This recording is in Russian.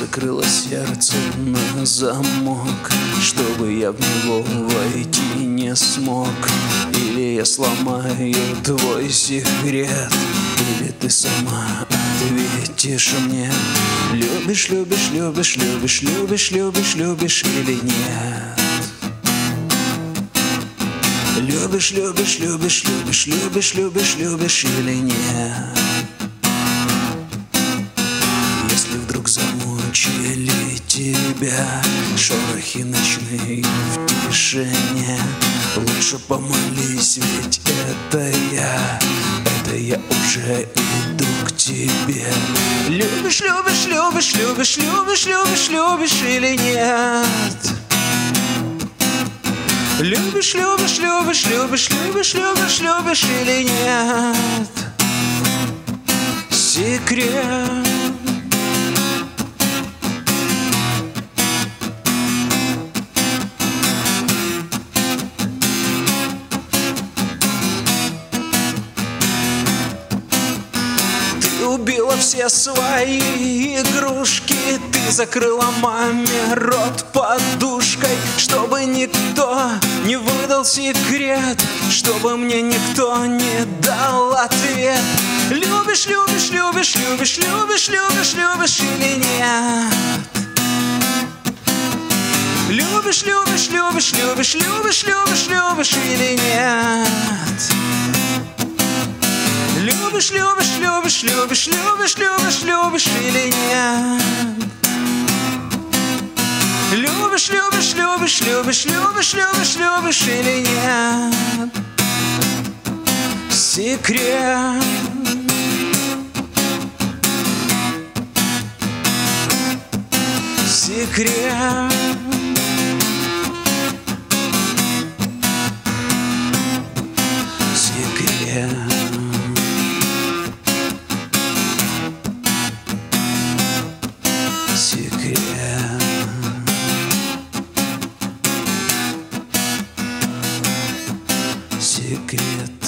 закрыла сердце на замок, чтобы я в него войти не смог. Или я сломаю твой секрет, или ты сама ответишь мне. Любишь, любишь, любишь, любишь, любишь, любишь, любишь или нет? Любишь, любишь, любишь, любишь, любишь, любишь, любишь или нет? Если вдруг замучили тебя шорохи ночные в тишине, лучше помолись, ведь это я уже иду к тебе. Любишь, любишь, любишь, любишь, любишь, любишь, любишь или нет? Любишь, любишь, любишь, любишь, любишь, любишь, любишь или нет? Секрет. Ты убила все свои игрушки, ты закрыла маме рот подушкой, чтобы никто не выдал секрет, чтобы мне никто не дал ответ. Любишь, любишь, любишь, любишь, любишь, любишь, любишь или нет? Любишь, любишь, любишь, любишь, любишь, любишь, любишь или нет? Любишь, любишь, любишь, любишь, любишь, любишь, любишь или нет? Любишь, любишь, любишь, любишь, любишь, любишь, любишь или нет? Секрет. Секрет. Секрет. Секрет. Секрет.